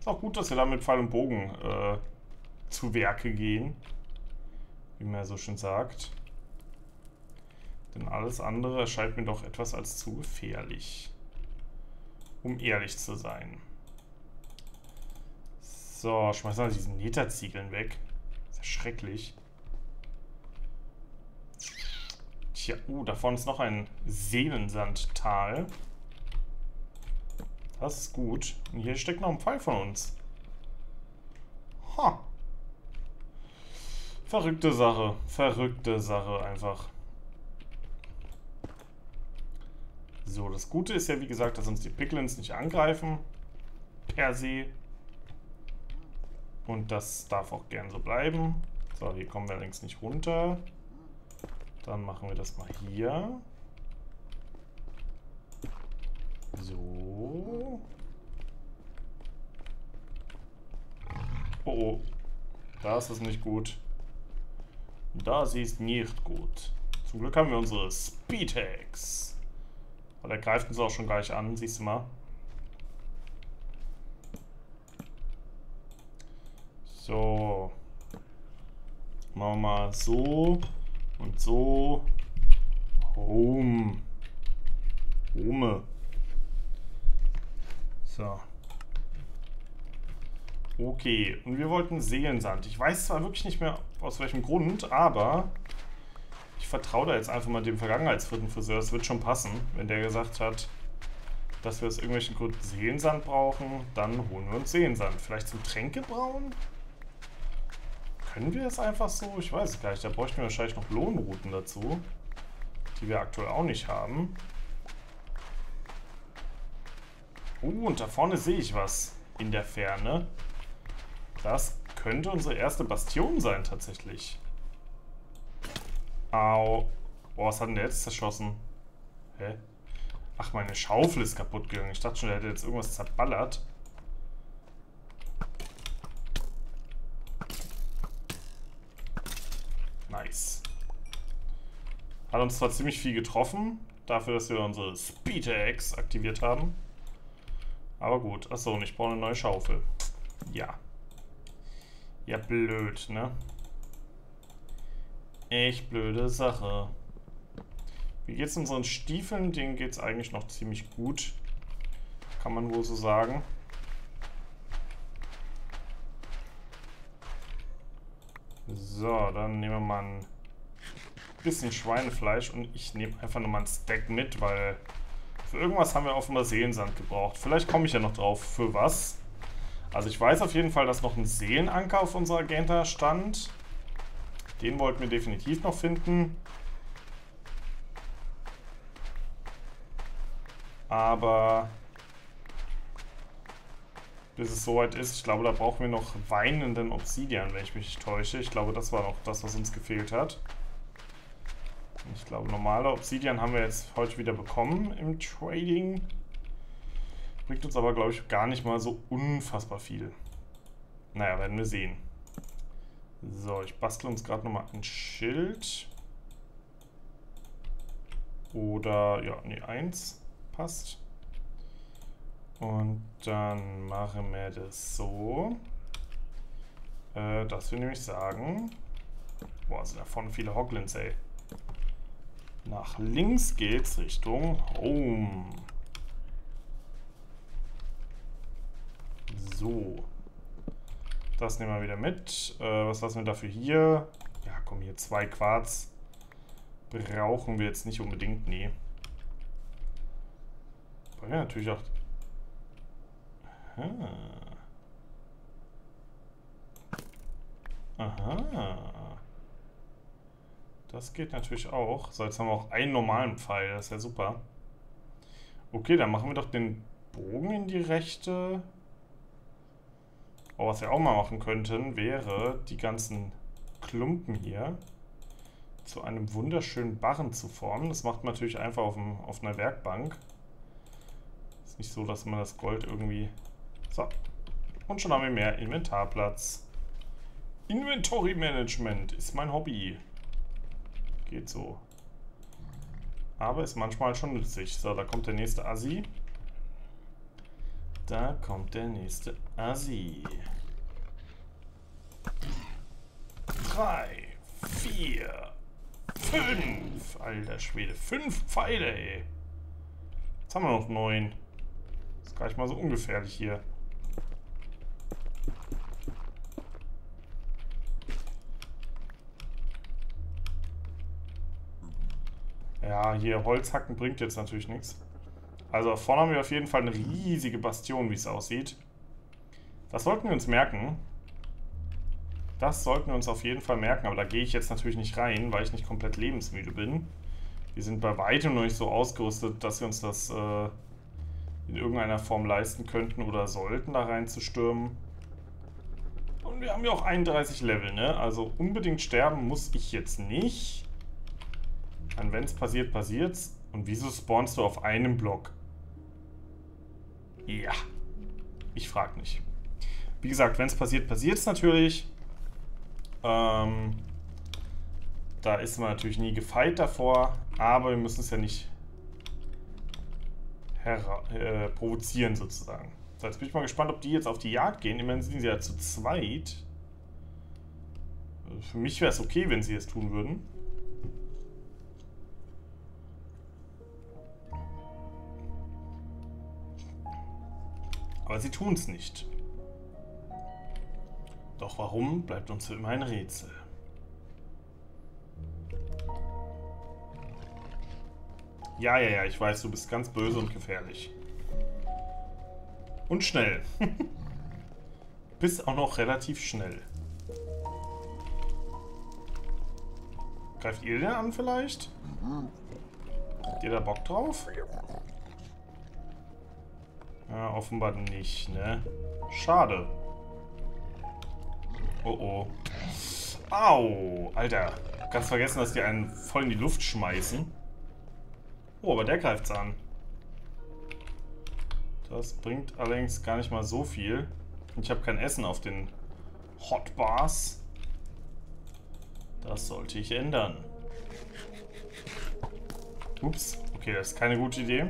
auch gut, dass wir da mit Pfeil und Bogen zu Werke gehen. Wie man ja so schön sagt. Denn alles andere erscheint mir doch etwas als zu gefährlich. Um ehrlich zu sein. So, schmeißen wir diesen Netterziegeln weg. Ist ja schrecklich. Tja, da vorne ist noch ein Seelensandtal. Das ist gut. Und hier steckt noch ein Pfeil von uns. Ha. Verrückte Sache. Verrückte Sache einfach. So, das Gute ist ja, wie gesagt, dass uns die Piglins nicht angreifen. Per se. Und das darf auch gern so bleiben. So, hier kommen wir allerdings nicht runter. Dann machen wir das mal hier. So. Oh, oh. Das ist nicht gut. Das ist nicht gut. Zum Glück haben wir unsere Speed-Hacks. Weil er greift uns auch schon gleich an, siehst du mal. So. Machen wir mal so und so. Home. So. Okay, und wir wollten Seelensand. Ich weiß zwar wirklich nicht mehr aus welchem Grund, aber ich vertraue da jetzt einfach mal dem Vergangenheitsfriseur. Es wird schon passen, wenn der gesagt hat, dass wir aus irgendwelchen Gründen Seelensand brauchen, dann holen wir uns Seelensand. Vielleicht zum Tränkebrauen? Können wir es einfach so? Ich weiß es gar nicht. Da bräuchten wir wahrscheinlich noch Lohnrouten dazu, die wir aktuell auch nicht haben. Und da vorne sehe ich was in der Ferne. Das könnte unsere erste Bastion sein, tatsächlich. Au. Boah, was hat denn der jetzt zerschossen? Hä? Ach, meine Schaufel ist kaputt gegangen. Ich dachte schon, der hätte jetzt irgendwas zerballert. Nice. Hat uns zwar ziemlich viel getroffen, dafür, dass wir unsere Speed-Axe aktiviert haben. Aber gut. Achso, und ich brauche eine neue Schaufel. Ja. Ja, blöd, ne? Echt blöde Sache. Wie geht's unseren Stiefeln? Denen geht's eigentlich noch ziemlich gut. Kann man wohl so sagen. So, dann nehmen wir mal ein bisschen Schweinefleisch und ich nehme einfach nochmal ein Stack mit, weil für irgendwas haben wir offenbar Seelensand gebraucht. Vielleicht komme ich ja noch drauf, für was. Also ich weiß auf jeden Fall, dass noch ein Seelenanker auf unserer Agenda stand. Den wollten wir definitiv noch finden. Aber bis es soweit ist, ich glaube, da brauchen wir noch weinenden Obsidian, wenn ich mich nicht täusche. Ich glaube, das war noch das, was uns gefehlt hat. Ich glaube, normale Obsidian haben wir jetzt heute wieder bekommen im Trading. Bringt uns aber, glaube ich, gar nicht mal so unfassbar viel. Naja, werden wir sehen. So, ich bastle uns gerade nochmal ein Schild. Oder, ja, nee, 1 passt. Und dann machen wir das so. Dass wir nämlich sagen... Boah, sind da vorne viele Hoglins, ey. Nach links geht's Richtung Home. So. Das nehmen wir wieder mit. Was lassen wir dafür hier? Ja, komm, hier 2 Quarz. Brauchen wir jetzt nicht unbedingt, nee. Wollen wir natürlich auch... Aha. Das geht natürlich auch. So, jetzt haben wir auch einen normalen Pfeil. Das ist ja super. Okay, dann machen wir doch den Bogen in die rechte. Oh, was wir auch mal machen könnten, wäre, die ganzen Klumpen hier zu einem wunderschönen Barren zu formen. Das macht man natürlich einfach auf einer Werkbank. Ist nicht so, dass man das Gold irgendwie... So. Und schon haben wir mehr Inventarplatz. Inventory Management ist mein Hobby. Geht so. Aber ist manchmal schon nützlich. So, da kommt der nächste Assi. Da kommt der nächste Assi. 3, 4, 5. Alter Schwede. 5 Pfeile, ey. Jetzt haben wir noch 9. Ist gar nicht mal so ungefährlich hier. Ja, hier Holzhacken bringt jetzt natürlich nichts. Also vorne haben wir auf jeden Fall eine riesige Bastion, wie es aussieht. Das sollten wir uns merken. Das sollten wir uns auf jeden Fall merken, aber da gehe ich jetzt natürlich nicht rein, weil ich nicht komplett lebensmüde bin. Wir sind bei weitem noch nicht so ausgerüstet, dass wir uns das in irgendeiner Form leisten könnten oder sollten, da reinzustürmen. Und wir haben ja auch 31 Level, ne? Also unbedingt sterben muss ich jetzt nicht. Und wenn es passiert, passiert's. Und wieso spawnst du auf einem Block? Ja. Ich frag nicht. Wie gesagt, wenn es passiert, passiert's natürlich. Da ist man natürlich nie gefeit davor. Aber wir müssen es ja nicht provozieren sozusagen. So, jetzt bin ich mal gespannt, ob die jetzt auf die Jagd gehen. Immerhin sind sie ja zu zweit. Für mich wäre es okay, wenn sie es tun würden. Aber sie tun es nicht. Doch warum, bleibt uns für immer ein Rätsel. Ja, ich weiß, du bist ganz böse und gefährlich. Und schnell. Bist auch noch relativ schnell. Greift ihr den an vielleicht? Habt ihr da Bock drauf? Ja, offenbar nicht, ne? Schade. Oh oh. Au! Alter. Ganz vergessen, dass die einen voll in die Luft schmeißen. Oh, aber der greift's an. Das bringt allerdings gar nicht mal so viel. Ich habe kein Essen auf den Hotbars. Das sollte ich ändern. Ups. Okay, das ist keine gute Idee.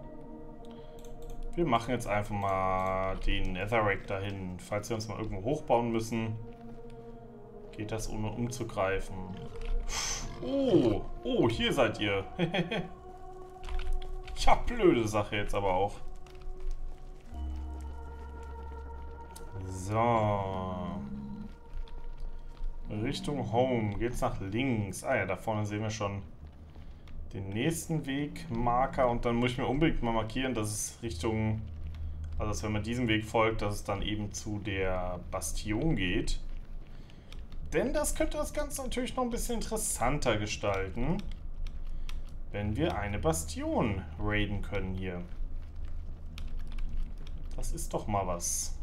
Wir machen jetzt einfach mal den Netherrack dahin. Falls wir uns mal irgendwo hochbauen müssen, geht das ohne umzugreifen. Oh, hier seid ihr. Ja, blöde Sache jetzt aber auch. So. Richtung Home. Geht's nach links. Ah ja, da vorne sehen wir schon den nächsten Wegmarker. Und dann muss ich mir unbedingt mal markieren, dass es Richtung... Also, dass wenn man diesem Weg folgt, dass es dann eben zu der Bastion geht. Denn das könnte das Ganze natürlich noch ein bisschen interessanter gestalten, wenn wir eine Bastion raiden können hier. Das ist doch mal was.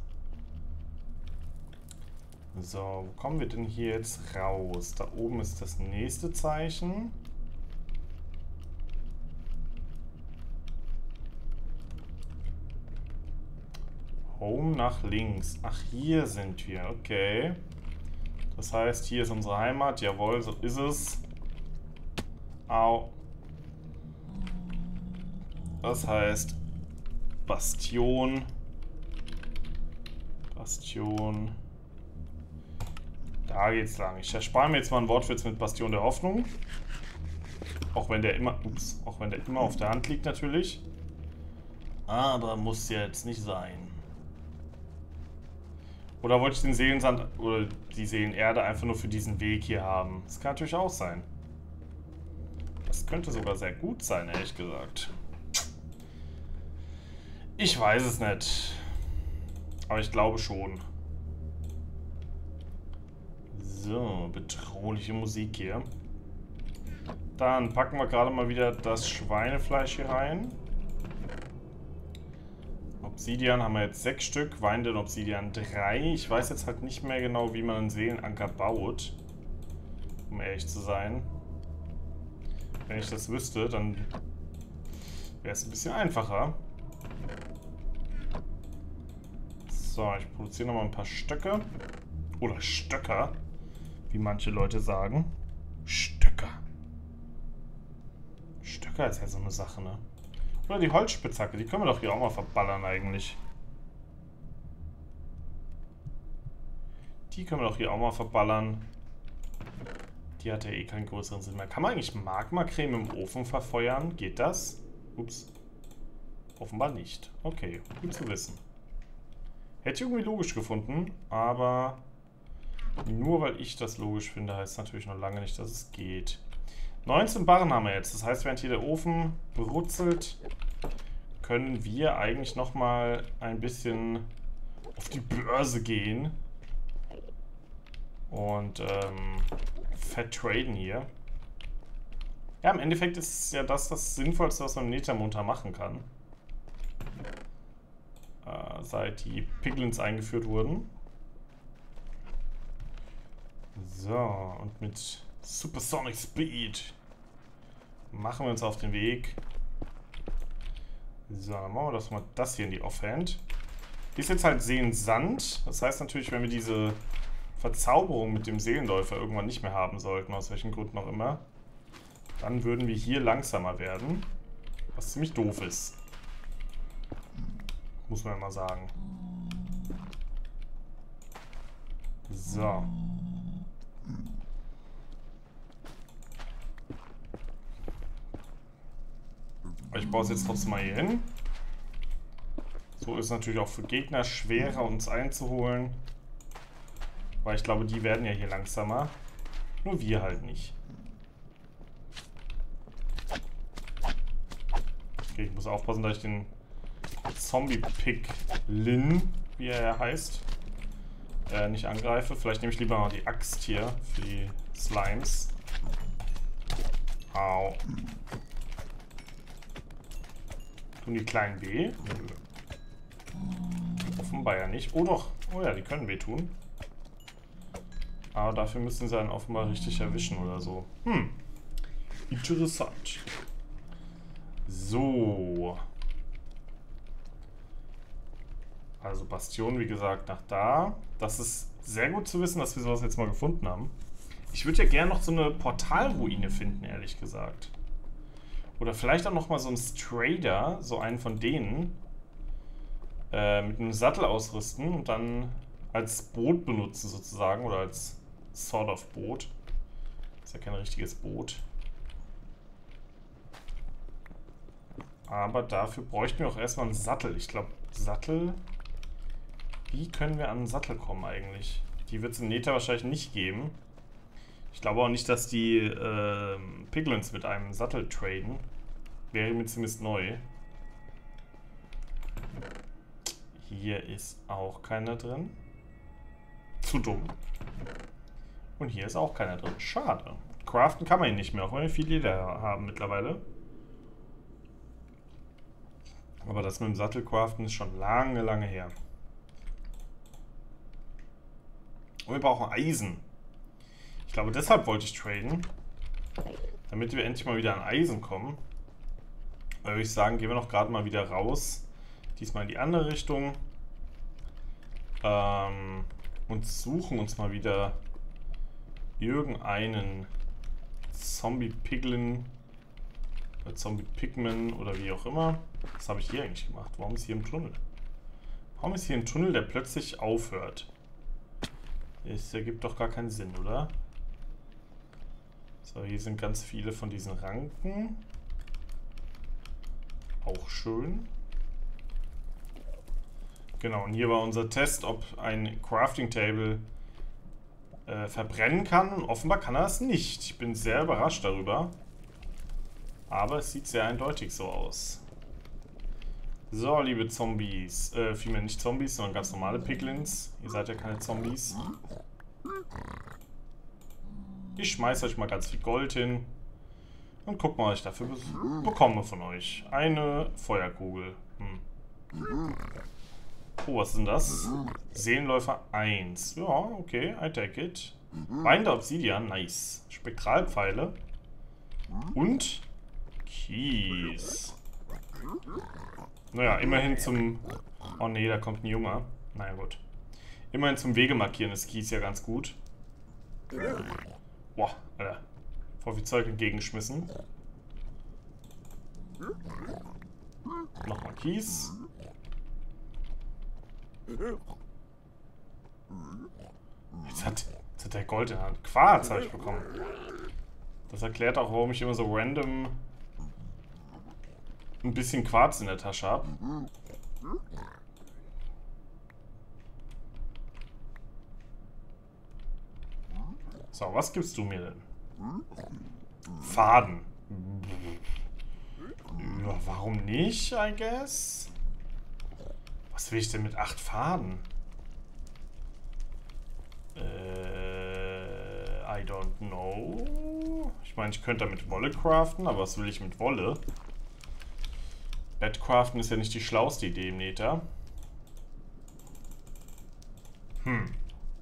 So, wo kommen wir denn hier jetzt raus? Da oben ist das nächste Zeichen. Home nach links. Ach, hier sind wir. Okay. Das heißt, hier ist unsere Heimat. Jawohl, so ist es. Au. Das heißt Bastion. Bastion. Da geht's lang. Ich erspare mir jetzt mal ein Wortwitz mit Bastion der Hoffnung. Auch wenn der immer, auch wenn der immer auf der Hand liegt natürlich. Aber muss jetzt nicht sein. Oder wollte ich den Seelensand oder die Seelenerde einfach nur für diesen Weg hier haben? Das kann natürlich auch sein. Das könnte sogar sehr gut sein, ehrlich gesagt. Ich weiß es nicht. Aber ich glaube schon. So, bedrohliche Musik hier. Dann packen wir gerade mal wieder das Schweinefleisch hier rein. Obsidian haben wir jetzt 6 Stück, weinenden Obsidian 3. Ich weiß jetzt halt nicht mehr genau, wie man einen Seelenanker baut. Um ehrlich zu sein. Wenn ich das wüsste, dann wäre es ein bisschen einfacher. So, ich produziere nochmal ein paar Stöcke. Oder Stöcker, wie manche Leute sagen. Stöcker. Stöcker ist ja so eine Sache, ne? Oder die Holzspitzhacke, die können wir doch hier auch mal verballern eigentlich. Die können wir doch hier auch mal verballern. Die hat ja eh keinen größeren Sinn mehr. Kann man eigentlich Magma-Creme im Ofen verfeuern? Geht das? Ups. Offenbar nicht. Okay, gut zu wissen. Hätte ich irgendwie logisch gefunden, aber nur weil ich das logisch finde, heißt natürlich noch lange nicht, dass es geht. 19 Barren haben wir jetzt. Das heißt, während hier der Ofen brutzelt, können wir eigentlich nochmal ein bisschen auf die Börse gehen. Und fett traden hier. Ja, im Endeffekt ist ja das Sinnvollste, was man im Nethermunter machen kann. Seit die Piglins eingeführt wurden. So, und mit Supersonic Speed machen wir uns auf den Weg. So, dann machen wir das hier in die Offhand. Die ist jetzt halt Seelensand. Das heißt natürlich, wenn wir diese Verzauberung mit dem Seelenläufer irgendwann nicht mehr haben sollten, aus welchen Gründen auch immer, dann würden wir hier langsamer werden. Was ziemlich doof ist. Muss man ja mal sagen. So. Ich baue es jetzt trotzdem mal hier hin. So ist es natürlich auch für Gegner schwerer, uns einzuholen. Weil ich glaube, die werden ja hier langsamer. Nur wir halt nicht. Okay, ich muss aufpassen, dass ich den Zombie-Piglin, wie er ja heißt, nicht angreife. Vielleicht nehme ich lieber mal die Axt hier für die Slimes. Au. Tun die kleinen weh? Offenbar ja nicht. Oh doch. Oh ja, die können wehtun. Aber dafür müssen sie dann offenbar richtig erwischen oder so. Interessant. So. Also Bastion, wie gesagt, nach da. Das ist sehr gut zu wissen, dass wir sowas jetzt mal gefunden haben. Ich würde ja gerne noch so eine Portalruine finden, ehrlich gesagt. Oder vielleicht auch noch mal so einen Strader, so einen von denen, mit einem Sattel ausrüsten und dann als Boot benutzen sozusagen. Oder als Sort of Boot. Ist ja kein richtiges Boot. Aber dafür bräuchten wir auch erstmal einen Sattel. Ich glaube, Sattel... Wie können wir an einen Sattel kommen eigentlich? Die wird es im Nether wahrscheinlich nicht geben. Ich glaube auch nicht, dass die Piglins mit einem Sattel traden. Wäre mir zumindest neu. Hier ist auch keiner drin. Zu dumm. Und hier ist auch keiner drin. Schade. Craften kann man ihn nicht mehr, auch wenn wir viel Leder haben mittlerweile. Aber das mit dem Sattel craften ist schon lange, lange her. Und wir brauchen Eisen. Ich glaube, deshalb wollte ich traden. Damit wir endlich mal wieder an Eisen kommen. Da würde ich sagen, gehen wir noch gerade mal wieder raus. Diesmal in die andere Richtung. Und suchen uns mal wieder irgendeinen Zombie-Piglin oder Zombie-Pigman oder wie auch immer. Was habe ich hier eigentlich gemacht? Warum ist hier ein Tunnel? Warum ist hier ein Tunnel, der plötzlich aufhört? Das ergibt doch gar keinen Sinn, oder? So, hier sind ganz viele von diesen Ranken. Auch schön. Genau, und hier war unser Test, ob ein Crafting Table verbrennen kann. Und offenbar kann er es nicht. Ich bin sehr überrascht darüber. Aber es sieht sehr eindeutig so aus. So, liebe Zombies. Vielmehr nicht Zombies, sondern ganz normale Piglins. Ihr seid ja keine Zombies. Ich schmeiße euch mal ganz viel Gold hin. Und guck mal, was ich dafür bekomme von euch. Eine Feuerkugel. Oh, was ist denn das? Seelenläufer 1. Ja, okay, I take it. Binder Obsidian, nice. Spektralpfeile. Und Kies. Naja, immerhin zum... Oh nee, da kommt ein Junge. Naja, gut. Immerhin zum Wegemarkieren ist Kies ja ganz gut. Boah, Alter. Voll viel Zeug entgegengeschmissen. Nochmal Kies. Jetzt hat der Gold in der Hand. Quarz habe ich bekommen. Das erklärt auch, warum ich immer so random ein bisschen Quarz in der Tasche habe. So, was gibst du mir denn? Faden. Ja, warum nicht, I guess? Was will ich denn mit 8 Faden? I don't know. Ich meine, ich könnte damit Wolle craften, aber was will ich mit Wolle? Bett craften ist ja nicht die schlauste Idee im Nether. Dann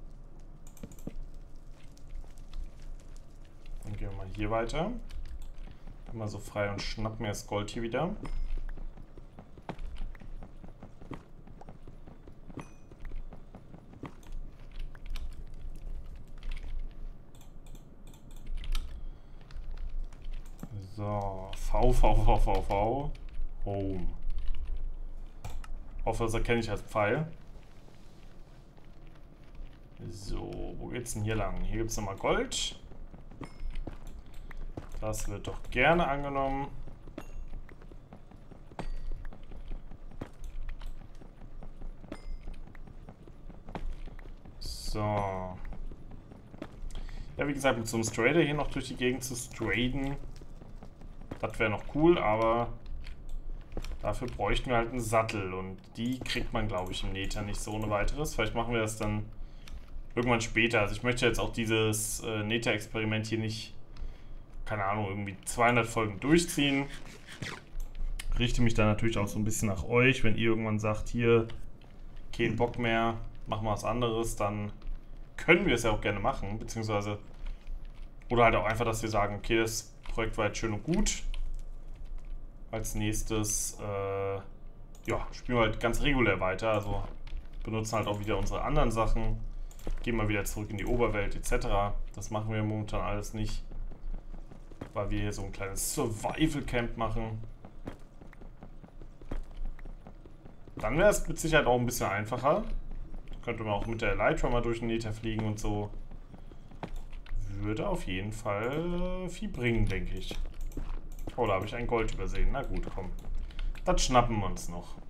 gehen wir mal hier weiter. Dann mal so frei und schnappen mir das Gold hier wieder. So, V. Home. Hoffe, das erkenne ich als Pfeil. So, wo geht's denn hier lang? Hier gibt es nochmal Gold. Das wird doch gerne angenommen. So. Ja, wie gesagt, mit so einem Strader hier noch durch die Gegend zu straden, das wäre noch cool, aber dafür bräuchten wir halt einen Sattel und die kriegt man, glaube ich, im Nether nicht so ohne weiteres. Vielleicht machen wir das dann irgendwann später. Also ich möchte jetzt auch dieses Nether-Experiment hier nicht, keine Ahnung, irgendwie 200 Folgen durchziehen. Richte mich da natürlich auch so ein bisschen nach euch. Wenn ihr irgendwann sagt, hier, kein Bock mehr, machen wir was anderes, dann können wir es ja auch gerne machen, beziehungsweise, oder halt auch einfach, dass wir sagen, okay, das Projekt war jetzt schön und gut. Als nächstes, ja, spielen wir halt ganz regulär weiter, also benutzen halt auch wieder unsere anderen Sachen, gehen mal wieder zurück in die Oberwelt etc. Das machen wir momentan alles nicht, weil wir hier so ein kleines Survival-Camp machen. Dann wäre es mit Sicherheit auch ein bisschen einfacher. Könnte man auch mit der Elytra mal durch den Nether fliegen und so. Würde auf jeden Fall viel bringen, denke ich. Oh, da habe ich ein Gold übersehen. Na gut, komm. Das schnappen wir uns noch.